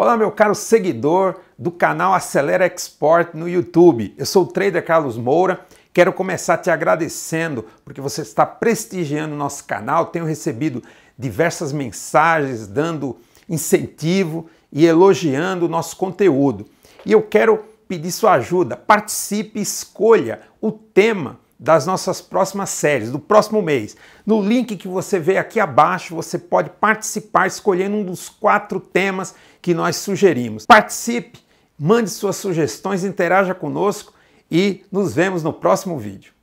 Olá, meu caro seguidor do canal Acelera Export no YouTube. Eu sou o trader Carlos Moura. Quero começar te agradecendo porque você está prestigiando o nosso canal. Tenho recebido diversas mensagens dando incentivo e elogiando o nosso conteúdo. E eu quero pedir sua ajuda. Participe, escolha o tema das nossas próximas séries, do próximo mês. No link que você vê aqui abaixo, você pode participar escolhendo um dos 4 temas que nós sugerimos. Participe, mande suas sugestões, interaja conosco e nos vemos no próximo vídeo.